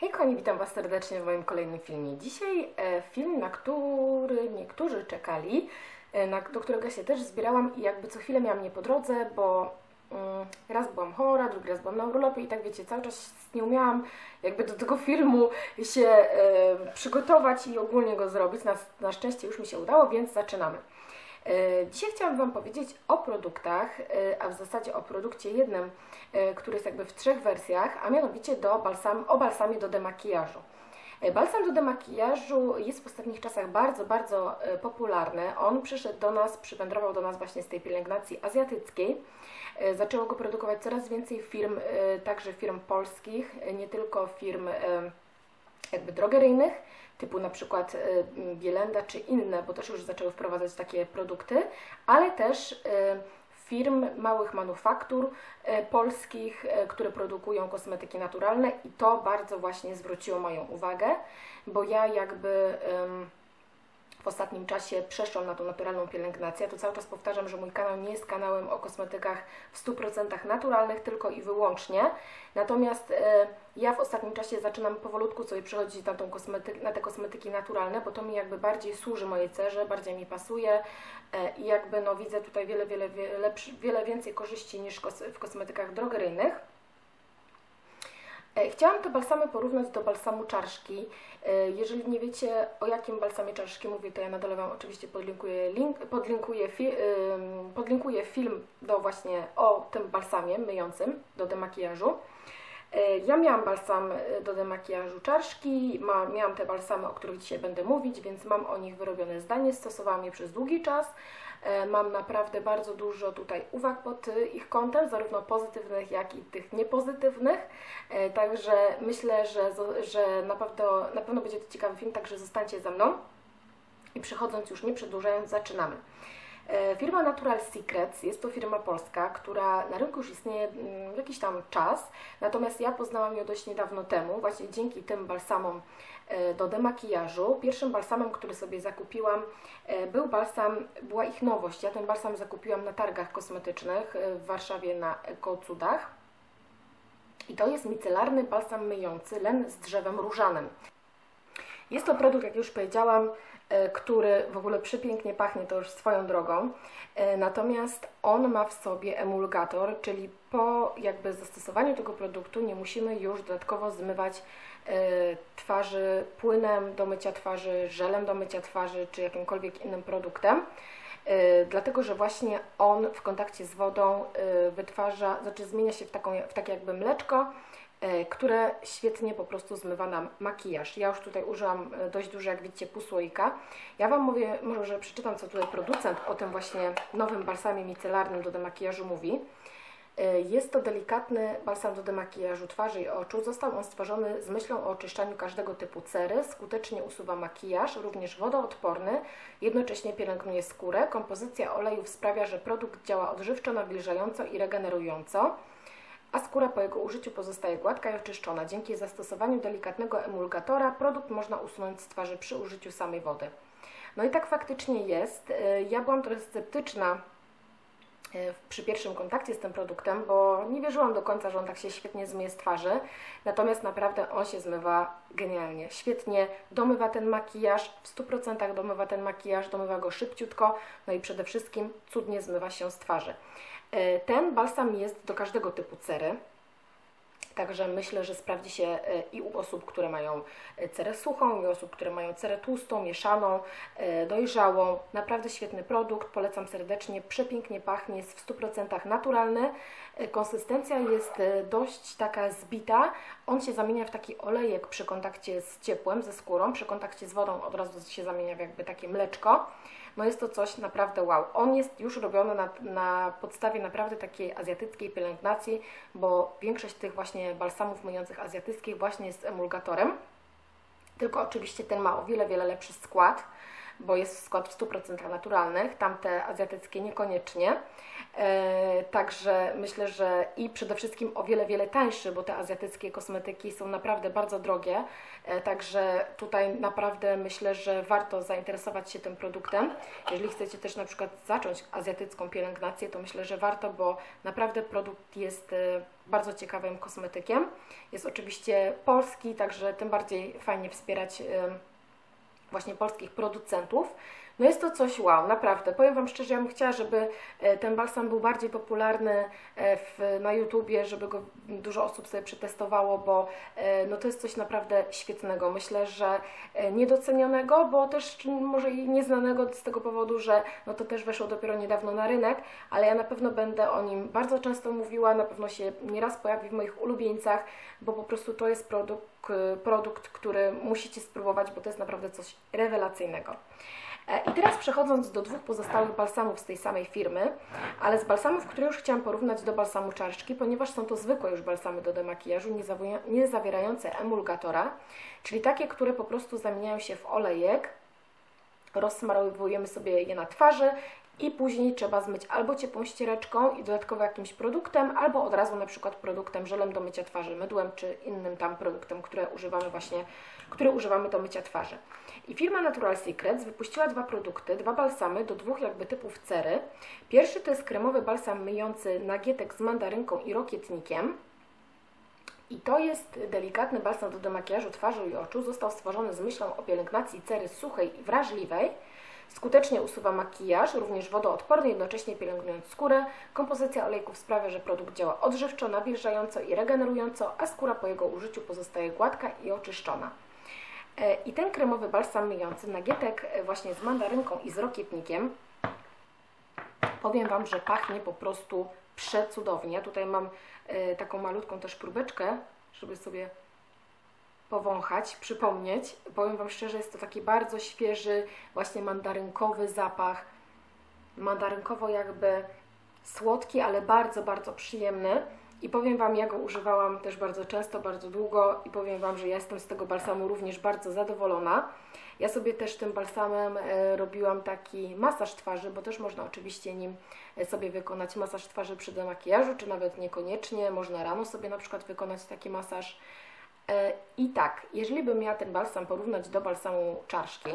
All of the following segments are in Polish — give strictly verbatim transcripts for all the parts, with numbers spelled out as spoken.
Hej kochani, witam Was serdecznie w moim kolejnym filmie. Dzisiaj e, film, na który niektórzy czekali, e, na, do którego się też zbierałam i jakby co chwilę miałam nie po drodze, bo mm, raz byłam chora, drugi raz byłam na urlopie i tak wiecie, cały czas nie umiałam jakby do tego filmu się e, przygotować i ogólnie go zrobić. Na, na szczęście już mi się udało, więc zaczynamy. Dzisiaj chciałam Wam powiedzieć o produktach, a w zasadzie o produkcie jednym, który jest jakby w trzech wersjach, a mianowicie do balsam, o balsamie do demakijażu. Balsam do demakijażu jest w ostatnich czasach bardzo, bardzo popularny. On przyszedł do nas, przywędrował do nas właśnie z tej pielęgnacji azjatyckiej. Zaczęło go produkować coraz więcej firm, także firm polskich, nie tylko firm jakby drogeryjnych, typu na przykład Bielenda czy inne, bo też już zaczęły wprowadzać takie produkty, ale też firm, małych manufaktur polskich, które produkują kosmetyki naturalne i to bardzo właśnie zwróciło moją uwagę, bo ja jakby w ostatnim czasie przeszłam na tą naturalną pielęgnację. To cały czas powtarzam, że mój kanał nie jest kanałem o kosmetykach w stu procentach naturalnych, tylko i wyłącznie. Natomiast e, ja w ostatnim czasie zaczynam powolutku sobie przechodzić na, tą kosmety, na te kosmetyki naturalne, bo to mi jakby bardziej służy mojej cerze, bardziej mi pasuje e, i jakby no widzę tutaj wiele, wiele, wiele, wiele więcej korzyści niż kos w kosmetykach drogeryjnych. Chciałam te balsamy porównać do balsamu czarszki. Jeżeli nie wiecie, o jakim balsamie czarszki mówię, to ja na dole Wam oczywiście podlinkuję, link, podlinkuję, fi, podlinkuję film do właśnie o tym balsamie myjącym do demakijażu. Ja miałam balsam do demakijażu czarszki, ma, miałam te balsamy, o których dzisiaj będę mówić, więc mam o nich wyrobione zdanie, stosowałam je przez długi czas. Mam naprawdę bardzo dużo tutaj uwag pod ich kątem, zarówno pozytywnych, jak i tych niepozytywnych. Także myślę, że, że na, pewno, na pewno będzie to ciekawy film, także zostańcie ze mną. I przechodząc już, nie przedłużając, zaczynamy. Firma Natural Secrets jest to firma polska, która na rynku już istnieje jakiś tam czas, natomiast ja poznałam ją dość niedawno temu, właśnie dzięki tym balsamom do demakijażu. Pierwszym balsamem, który sobie zakupiłam, był balsam, była ich nowość. Ja ten balsam zakupiłam na targach kosmetycznych w Warszawie na Eko-Cudach. I to jest micelarny balsam myjący len z drzewem różanym. Jest to produkt, jak już powiedziałam, który w ogóle przepięknie pachnie, to już swoją drogą. Natomiast on ma w sobie emulgator, czyli po jakby zastosowaniu tego produktu nie musimy już dodatkowo zmywać twarzy płynem do mycia twarzy, żelem do mycia twarzy, czy jakimkolwiek innym produktem. Dlatego, że właśnie on w kontakcie z wodą wytwarza, znaczy zmienia się w, taką, w takie jakby mleczko, które świetnie po prostu zmywa nam makijaż. Ja już tutaj użyłam dość dużo, jak widzicie, pół słoika. Ja Wam mówię, może przeczytam, co tutaj producent o tym właśnie nowym balsamie micelarnym do demakijażu mówi. Jest to delikatny balsam do demakijażu twarzy i oczu. Został on stworzony z myślą o oczyszczaniu każdego typu cery. Skutecznie usuwa makijaż, również wodoodporny. Jednocześnie pielęgnuje skórę. Kompozycja olejów sprawia, że produkt działa odżywczo, nawilżająco i regenerująco, a skóra po jego użyciu pozostaje gładka i oczyszczona. Dzięki zastosowaniu delikatnego emulgatora produkt można usunąć z twarzy przy użyciu samej wody. No i tak faktycznie jest. Ja byłam trochę sceptyczna przy pierwszym kontakcie z tym produktem, bo nie wierzyłam do końca, że on tak się świetnie zmyje z twarzy. Natomiast naprawdę on się zmywa genialnie. Świetnie domywa ten makijaż, w stu procentach domywa ten makijaż, domywa go szybciutko, no i przede wszystkim cudnie zmywa się z twarzy. Ten balsam jest do każdego typu cery, także myślę, że sprawdzi się i u osób, które mają cerę suchą, i u osób, które mają cerę tłustą, mieszaną, dojrzałą. Naprawdę świetny produkt, polecam serdecznie, przepięknie pachnie, jest w stu procentach naturalny. Konsystencja jest dość taka zbita, on się zamienia w taki olejek przy kontakcie z ciepłem, ze skórą, przy kontakcie z wodą od razu się zamienia w jakby takie mleczko. No jest to coś naprawdę wow. On jest już robiony na, na podstawie naprawdę takiej azjatyckiej pielęgnacji, bo większość tych właśnie balsamów myjących azjatyckich właśnie jest emulgatorem. Tylko oczywiście ten ma o wiele, wiele lepszy skład, bo jest skład w stu procentach naturalnych, tamte azjatyckie niekoniecznie. E, także myślę, że i przede wszystkim o wiele, wiele tańszy, bo te azjatyckie kosmetyki są naprawdę bardzo drogie. E, także tutaj naprawdę myślę, że warto zainteresować się tym produktem. Jeżeli chcecie też na przykład zacząć azjatycką pielęgnację, to myślę, że warto, bo naprawdę produkt jest e, bardzo ciekawym kosmetykiem. Jest oczywiście polski, także tym bardziej fajnie wspierać e, właśnie polskich producentów. No jest to coś wow, naprawdę. Powiem Wam szczerze, ja bym chciała, żeby ten balsam był bardziej popularny w, na YouTubie, żeby go dużo osób sobie przetestowało, bo no to jest coś naprawdę świetnego. Myślę, że niedocenionego, bo też może i nieznanego z tego powodu, że no to też weszło dopiero niedawno na rynek, ale ja na pewno będę o nim bardzo często mówiła, na pewno się nieraz pojawi w moich ulubieńcach, bo po prostu to jest produkt, produkt, który musicie spróbować, bo to jest naprawdę coś rewelacyjnego. I teraz przechodząc do dwóch pozostałych balsamów z tej samej firmy, ale z balsamów, które już chciałam porównać do balsamu czaszki, ponieważ są to zwykłe już balsamy do demakijażu, nie zawierające emulgatora, czyli takie, które po prostu zamieniają się w olejek, rozsmarowujemy sobie je na twarzy i później trzeba zmyć albo ciepłą ściereczką i dodatkowo jakimś produktem, albo od razu na przykład produktem, żelem do mycia twarzy, mydłem czy innym tam produktem, które używamy właśnie, który używamy do mycia twarzy. I firma Natural Secrets wypuściła dwa produkty, dwa balsamy do dwóch jakby typów cery. Pierwszy to jest kremowy balsam myjący nagietek z mandarynką i rokietnikiem. I to jest delikatny balsam do demakijażu twarzy i oczu. Został stworzony z myślą o pielęgnacji cery suchej i wrażliwej. Skutecznie usuwa makijaż, również wodoodporny, jednocześnie pielęgnując skórę. Kompozycja olejków sprawia, że produkt działa odżywczo, nawilżająco i regenerująco, a skóra po jego użyciu pozostaje gładka i oczyszczona. I ten kremowy balsam myjący nagietek właśnie z mandarynką i z rokietnikiem, powiem Wam, że pachnie po prostu przecudownie. Tutaj mam taką malutką też próbeczkę, żeby sobie powąchać, przypomnieć. Powiem Wam szczerze, jest to taki bardzo świeży, właśnie mandarynkowy zapach. Mandarynkowo jakby słodki, ale bardzo, bardzo przyjemny. I powiem Wam, ja go używałam też bardzo często, bardzo długo i powiem Wam, że ja jestem z tego balsamu również bardzo zadowolona. Ja sobie też tym balsamem e, robiłam taki masaż twarzy, bo też można oczywiście nim sobie wykonać masaż twarzy przy demakijażu, czy nawet niekoniecznie. Można rano sobie na przykład wykonać taki masaż. E, I tak, jeżeli bym miała ten balsam porównać do balsamu czaszki,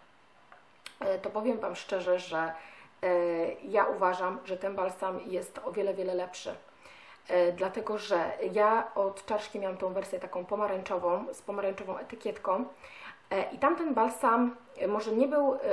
e, to powiem Wam szczerze, że e, ja uważam, że ten balsam jest o wiele, wiele lepszy. E, dlatego, że ja od czaszki miałam tą wersję taką pomarańczową, z pomarańczową etykietką e, i tamten balsam e, może nie był, e,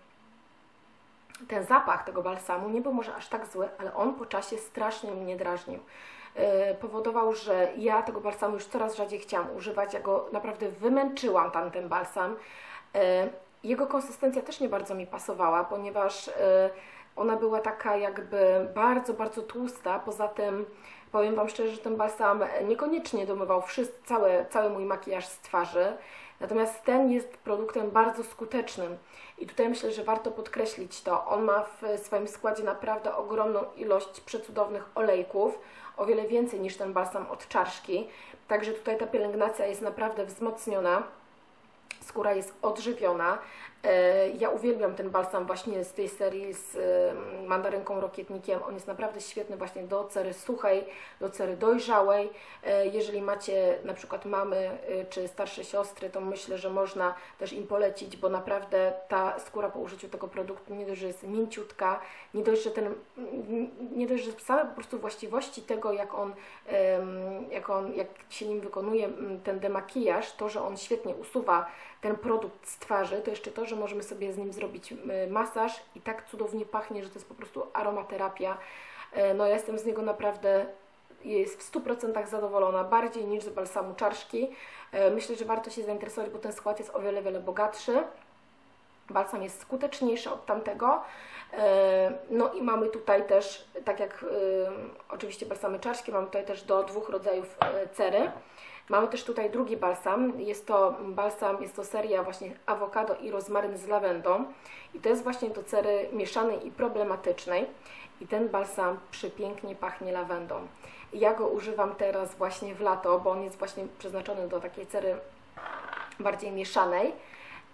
ten zapach tego balsamu nie był może aż tak zły, ale on po czasie strasznie mnie drażnił. E, powodował, że ja tego balsamu już coraz rzadziej chciałam używać, ja go naprawdę wymęczyłam, tamten balsam. E, jego konsystencja też nie bardzo mi pasowała, ponieważ e, ona była taka jakby bardzo, bardzo tłusta, poza tym powiem Wam szczerze, że ten balsam niekoniecznie domywał wszystko, cały, cały mój makijaż z twarzy, natomiast ten jest produktem bardzo skutecznym i tutaj myślę, że warto podkreślić to. On ma w swoim składzie naprawdę ogromną ilość przecudownych olejków, o wiele więcej niż ten balsam od czaszki, także tutaj ta pielęgnacja jest naprawdę wzmocniona, skóra jest odżywiona. Ja uwielbiam ten balsam właśnie z tej serii z mandarynką, rokietnikiem. On jest naprawdę świetny właśnie do cery suchej, do cery dojrzałej. Jeżeli macie na przykład mamy czy starsze siostry, to myślę, że można też im polecić, bo naprawdę ta skóra po użyciu tego produktu nie dość, że jest mięciutka, nie dość, że ten, nie dość, że same po prostu właściwości tego, jak on, jak on, jak się nim wykonuje ten demakijaż, to, że on świetnie usuwa ten produkt z twarzy, to jeszcze to, że możemy sobie z nim zrobić masaż i tak cudownie pachnie, że to jest po prostu aromaterapia. No ja jestem z niego naprawdę jest w stu procentach zadowolona, bardziej niż z balsamu czaszki. Myślę, że warto się zainteresować, bo ten skład jest o wiele, wiele bogatszy. Balsam jest skuteczniejszy od tamtego. No i mamy tutaj też, tak jak oczywiście balsamy czaszki, mamy tutaj też do dwóch rodzajów cery. Mamy też tutaj drugi balsam, jest to balsam, jest to seria właśnie awokado i rozmaryn z lawendą i to jest właśnie do cery mieszanej i problematycznej i ten balsam przepięknie pachnie lawendą. Ja go używam teraz właśnie w lato, bo on jest właśnie przeznaczony do takiej cery bardziej mieszanej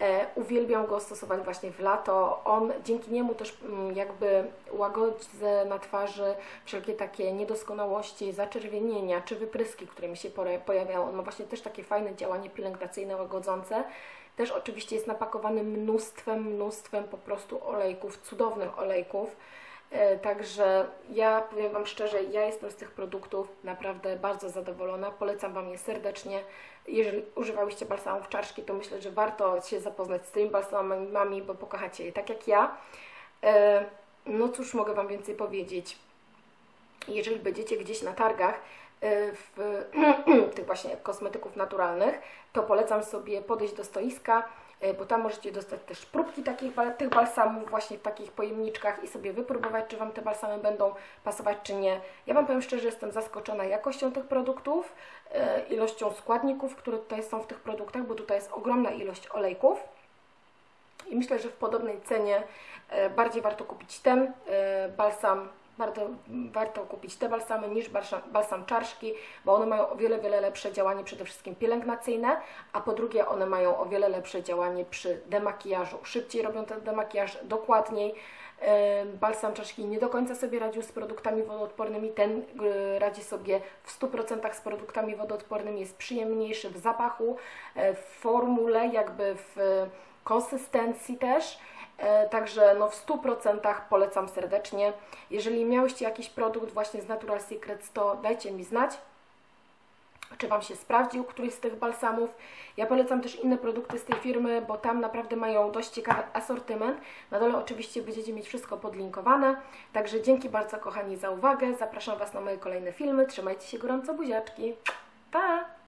E, uwielbiam go stosować właśnie w lato. On dzięki niemu też mm, jakby łagodzę na twarzy wszelkie takie niedoskonałości, zaczerwienienia czy wypryski, które mi się pojawiają. On ma właśnie też takie fajne działanie pielęgnacyjne, łagodzące. Też oczywiście jest napakowany mnóstwem, mnóstwem po prostu olejków, cudownych olejków. E, także ja powiem Wam szczerze, ja jestem z tych produktów naprawdę bardzo zadowolona. Polecam Wam je serdecznie. Jeżeli używałyście balsamów czaszki, to myślę, że warto się zapoznać z tymi balsamami, bo pokochacie je tak jak ja. E, no cóż mogę Wam więcej powiedzieć. Jeżeli będziecie gdzieś na targach w tych właśnie kosmetyków naturalnych, to polecam sobie podejść do stoiska, bo tam możecie dostać też próbki takich, tych balsamów właśnie w takich pojemniczkach i sobie wypróbować, czy Wam te balsamy będą pasować, czy nie. Ja Wam powiem szczerze, jestem zaskoczona jakością tych produktów, ilością składników, które tutaj są w tych produktach, bo tutaj jest ogromna ilość olejków i myślę, że w podobnej cenie bardziej warto kupić ten balsam, Warto, warto kupić te balsamy niż balsam, balsam czaszki, bo one mają o wiele, wiele lepsze działanie przede wszystkim pielęgnacyjne, a po drugie one mają o wiele lepsze działanie przy demakijażu. Szybciej robią ten demakijaż, dokładniej. Balsam czaszki nie do końca sobie radził z produktami wodoodpornymi, ten radzi sobie w stu procentach z produktami wodoodpornymi, jest przyjemniejszy w zapachu, w formule, jakby w konsystencji też. Także no w stu procentach polecam serdecznie. Jeżeli miałyście jakiś produkt właśnie z Natural Secrets, to dajcie mi znać, czy Wam się sprawdził któryś z tych balsamów. Ja polecam też inne produkty z tej firmy, bo tam naprawdę mają dość ciekawy asortyment. Na dole oczywiście będziecie mieć wszystko podlinkowane. Także dzięki bardzo kochani za uwagę. Zapraszam Was na moje kolejne filmy. Trzymajcie się gorąco, buziaczki. Pa!